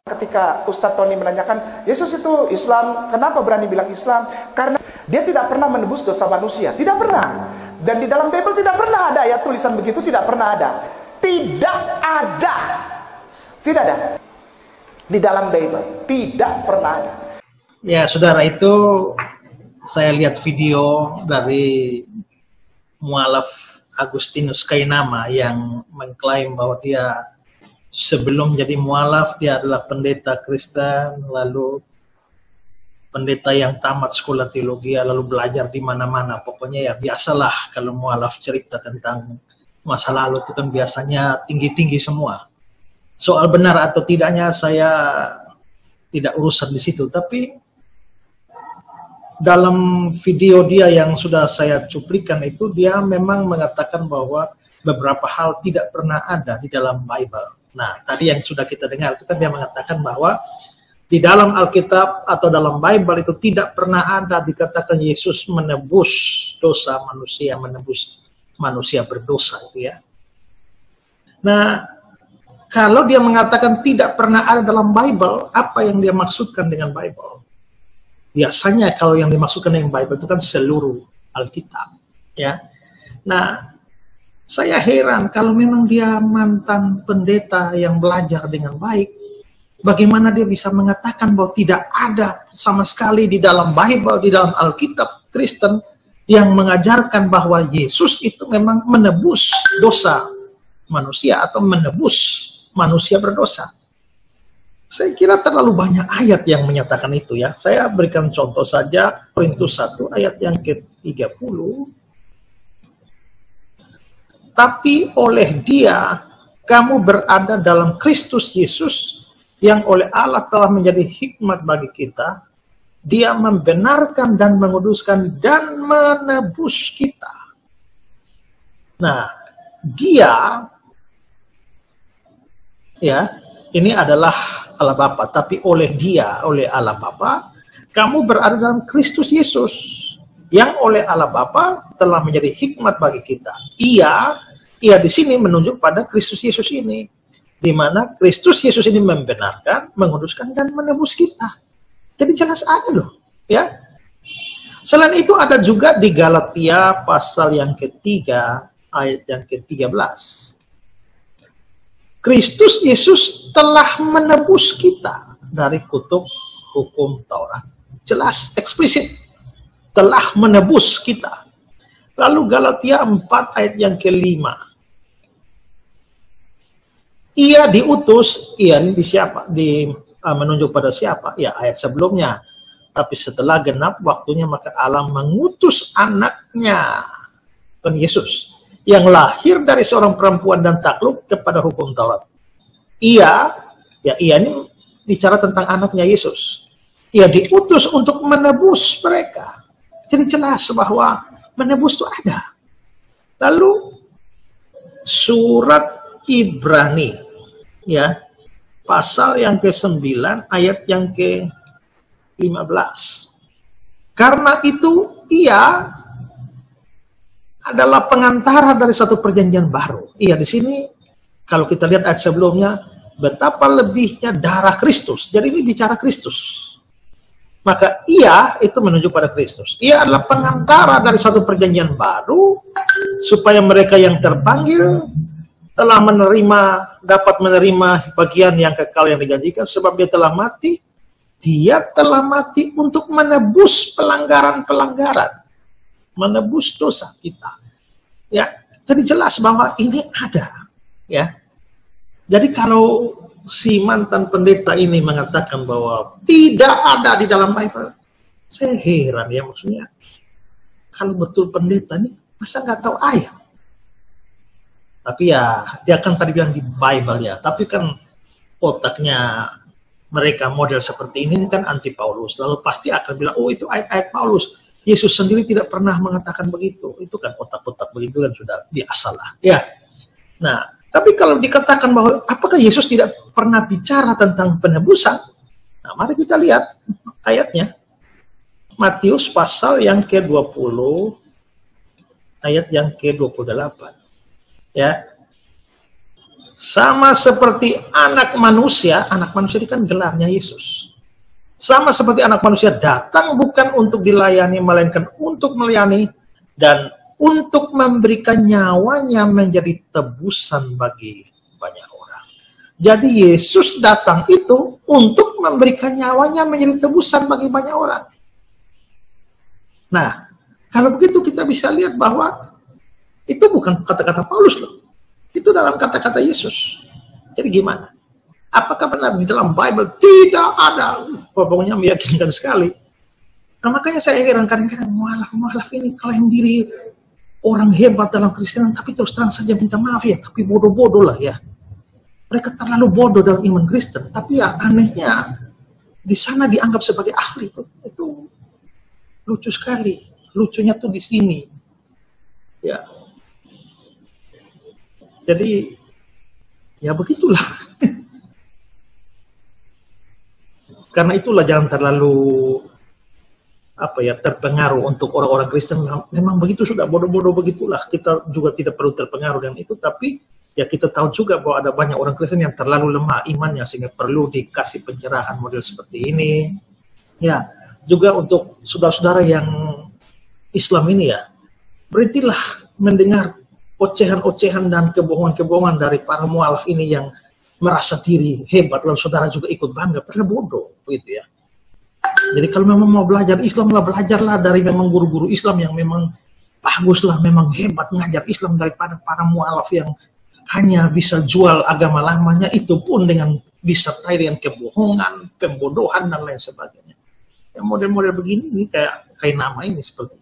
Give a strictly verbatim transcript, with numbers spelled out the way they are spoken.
Ketika Ustadz Tony menanyakan, Yesus itu Islam, kenapa berani bilang Islam? Karena dia tidak pernah menebus dosa manusia. Tidak pernah. Dan di dalam Bible tidak pernah ada ayat tulisan begitu, tidak pernah ada. Tidak ada. Tidak ada. Di dalam Bible tidak pernah ada. Ya, saudara, itu saya lihat video dari mualaf Agustinus Kainama yang mengklaim bahwa dia sebelum jadi mualaf dia adalah pendeta Kristen, lalu pendeta yang tamat sekolah teologi, lalu belajar di mana-mana. Pokoknya ya biasalah kalau mualaf cerita tentang masa lalu itu kan biasanya tinggi-tinggi semua. Soal benar atau tidaknya saya tidak urusan di situ, tapi dalam video dia yang sudah saya cuplikan itu dia memang mengatakan bahwa beberapa hal tidak pernah ada di dalam Bible. Nah, tadi yang sudah kita dengar itu kan dia mengatakan bahwa di dalam Alkitab atau dalam Bible itu tidak pernah ada dikatakan Yesus menebus dosa manusia, menebus manusia berdosa itu ya. Nah, kalau dia mengatakan tidak pernah ada dalam Bible, apa yang dia maksudkan dengan Bible? Biasanya kalau yang dimaksudkan dengan Bible itu kan seluruh Alkitab ya. Nah, saya heran kalau memang dia mantan pendeta yang belajar dengan baik, bagaimana dia bisa mengatakan bahwa tidak ada sama sekali di dalam Bible, di dalam Alkitab Kristen yang mengajarkan bahwa Yesus itu memang menebus dosa manusia atau menebus manusia berdosa. Saya kira terlalu banyak ayat yang menyatakan itu ya. Saya berikan contoh saja, Korintus satu ayat yang ke tiga puluh. Tapi oleh dia, kamu berada dalam Kristus Yesus, yang oleh Allah telah menjadi hikmat bagi kita. Dia membenarkan dan menguduskan dan menebus kita. Nah, dia, ya, ini adalah Allah Bapa. Tapi oleh dia, oleh Allah Bapa, kamu berada dalam Kristus Yesus, yang oleh Allah Bapa telah menjadi hikmat bagi kita. Ia, ia di sini menunjuk pada Kristus Yesus ini, di mana Kristus Yesus ini membenarkan, menguduskan dan menebus kita. Jadi jelas ada loh, ya. Selain itu ada juga di Galatia pasal yang ketiga ayat yang ke tiga belas. Kristus Yesus telah menebus kita dari kutuk hukum Taurat. Jelas, eksplisit. Telah menebus kita. Lalu Galatia empat ayat yang kelima. Ia diutus, ia ini di siapa? Di, uh, menunjuk pada siapa? Ya, ayat sebelumnya. Tapi setelah genap waktunya, maka Allah mengutus anaknya, kan Yesus, yang lahir dari seorang perempuan dan takluk kepada hukum Taurat. Ia, ya ia ini bicara tentang anaknya Yesus. Ia diutus untuk menebus mereka. Jadi jelas bahwa menebus itu ada. Lalu surat Ibrani, ya, pasal yang ke sembilan ayat yang ke lima belas. Karena itu ia adalah pengantara dari satu perjanjian baru. Iya, di sini kalau kita lihat ayat sebelumnya, betapa lebihnya darah Kristus. Jadi ini bicara Kristus. Maka ia itu menunjuk pada Kristus. Ia adalah pengantara dari satu perjanjian baru, supaya mereka yang terpanggil telah menerima, dapat menerima bagian yang kekal yang dijanjikan, sebab dia telah mati. Dia telah mati untuk menebus pelanggaran-pelanggaran, menebus dosa kita. Ya, jadi jelas bahwa ini ada. Ya, jadi kalau si mantan pendeta ini mengatakan bahwa tidak ada di dalam Bible, saya heran ya, maksudnya kalau betul pendeta ini masa nggak tahu ayat. Tapi ya dia kan tadi bilang di Bible ya, tapi kan otaknya mereka model seperti ini kan anti Paulus, lalu pasti akan bilang, oh itu ayat-ayat Paulus, Yesus sendiri tidak pernah mengatakan begitu. Itu kan otak-otak begitu kan sudah biasalah ya. Nah, tapi kalau dikatakan bahwa apakah Yesus tidak pernah bicara tentang penebusan? Nah, mari kita lihat ayatnya. Matius pasal yang ke dua puluh, ayat yang ke dua puluh delapan. Ya. Sama seperti anak manusia, anak manusia ini kan gelarnya Yesus. Sama seperti anak manusia datang bukan untuk dilayani, melainkan untuk melayani dan untuk memberikan nyawanya menjadi tebusan bagi banyak orang. Jadi Yesus datang itu untuk memberikan nyawanya menjadi tebusan bagi banyak orang. Nah, kalau begitu kita bisa lihat bahwa itu bukan kata-kata Paulus loh. Itu dalam kata-kata Yesus. Jadi gimana? Apakah benar di dalam Bible tidak ada? Pokoknya meyakinkan sekali. Nah, makanya saya heran kadang-kadang mualaf-mualaf ini klaim diri orang hebat dalam Kristen, tapi terus terang saja minta maaf ya, tapi bodoh-bodoh lah ya. Mereka terlalu bodoh dalam iman Kristen, tapi ya anehnya di sana dianggap sebagai ahli itu. Itu lucu sekali. Lucunya tuh di sini. Ya. Jadi, ya begitulah. Karena itulah jangan terlalu apa ya terpengaruh untuk orang-orang Kristen. Memang begitu sudah bodoh-bodoh begitulah. Kita juga tidak perlu terpengaruh dengan itu. Tapi ya kita tahu juga bahwa ada banyak orang Kristen yang terlalu lemah imannya sehingga perlu dikasih pencerahan model seperti ini. Ya, juga untuk saudara-saudara yang Islam ini ya, berhentilah mendengar ocehan-ocehan dan kebohongan-kebohongan dari para mualaf ini yang merasa diri hebat, lalu saudara juga ikut bangga, padahal bodoh, begitu ya. Jadi kalau memang mau belajar Islam lah, belajarlah dari memang guru-guru Islam yang memang baguslah, memang hebat ngajar Islam daripada para mualaf yang hanya bisa jual agama lamanya, itu pun dengan disertai dengan kebohongan, pembodohan dan lain sebagainya. Ya model-model begini ini kayak kayak nama ini seperti